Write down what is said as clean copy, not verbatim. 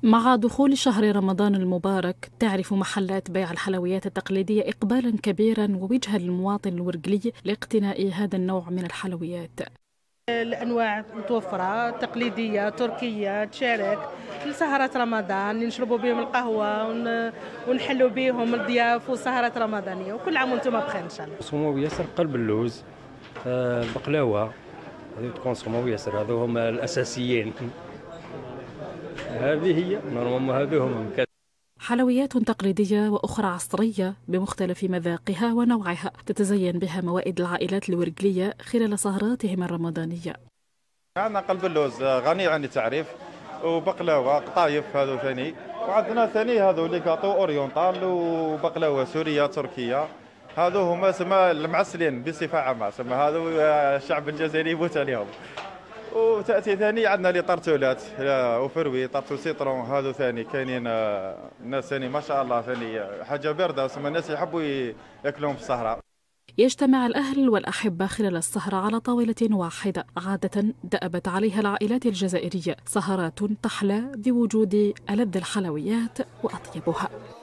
مع دخول شهر رمضان المبارك تعرف محلات بيع الحلويات التقليدية إقبالا كبيرا ووجها للمواطن الورقلي لاقتناء هذا النوع من الحلويات. الأنواع متوفرة، تقليدية، تركية، تشارك لسهرة رمضان نشربوا بهم القهوة ونحلوا بهم الضياف وسهرة رمضانية، وكل عام وانتم بخير إن شاء الله. كونسومو ياسر قلب اللوز، بقلاوة، هذه كونسومو ياسر، هذو هما الأساسيين. هذه هي نورمالمون، هذو هما. حلويات تقليدية وأخرى عصرية بمختلف مذاقها ونوعها تتزين بها موائد العائلات الورقلية خلال سهراتهم الرمضانية. عندنا قلب اللوز غني عن التعريف، وبقلاوة قطايف هذو ثاني، وعندنا ثاني هذو لي كاطو اورينتال وبقلاوة سورية تركية، هذو هما سما المعسلين بصفة عامة، سما هذو الشعب الجزائري يموت عليهم. وتأتي ثاني عندنا لي طرتولات وفروي طرتو سيترون، هذو ثاني كاينين الناس ثاني ما شاء الله ثاني حاجة باردة، سما الناس يحبوا ياكلوهم في الصحراء. يجتمع الأهل والأحبة خلال السهرة على طاولة واحدة عادة دأبت عليها العائلات الجزائرية، سهرات تحلى بوجود ألذ الحلويات وأطيبها.